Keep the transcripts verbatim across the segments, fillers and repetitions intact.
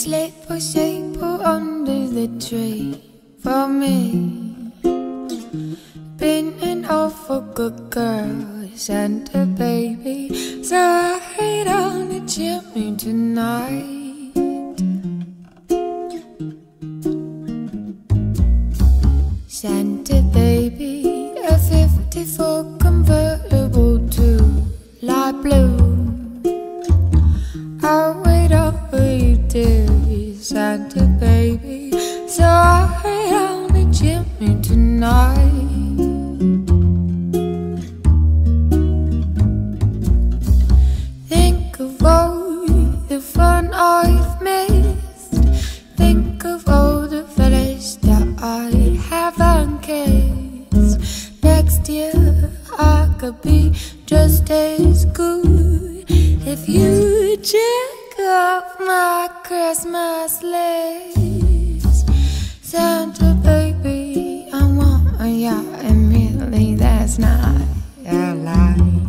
sleigh for shape under the tree for me. Been an awful good girl, Santa baby, so I hate on the chimney tonight. Santa baby, a fifty-four convertible to light blue. I'll wait up for you, dear Santa baby, so I hate on the chimney tonight. Think of all the fun I've missed. Think of all the fellas that I haven't kissed. Next year I could be just as good if you check off my Christmas list. Santa baby, I want a yacht, and really that's not a lie.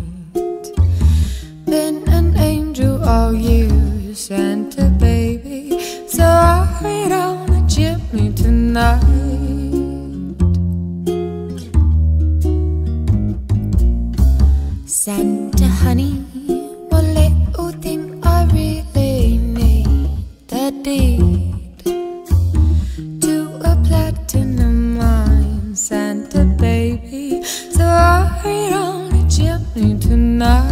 Been an angel all year, Santa baby, so I hate on the chimney tonight. Santa honey, one little thing I really need, the deed to a platinum mine, Santa baby, so I hate on the chimney tonight.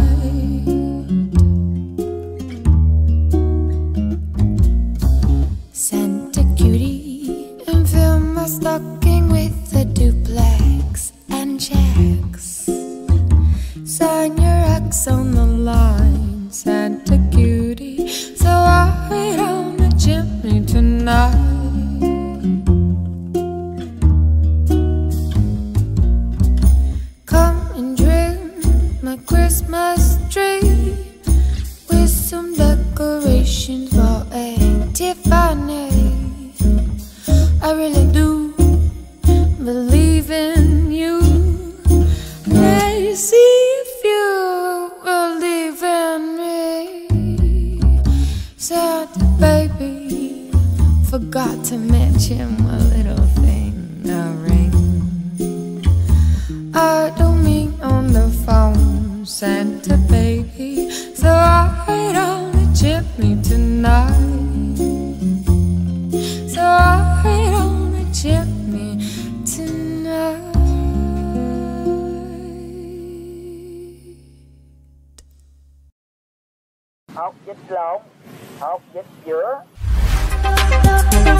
Santa cutie, and fill my stocking with a duplex and checks. Sign your ex on the line, Santa cutie, so I hate on the chimney tonight. Come and trim my Christmas tree with some decorations for a Tiffany. I really do believe in you. Let's see if you believe in me. Santa baby, forgot to mention my little thing, a ring. I don't mean on the phone, Santa baby, so I hate on the chimney tonight. So I hate on the chimney tonight. Học dịch lộn, học dịch giữa.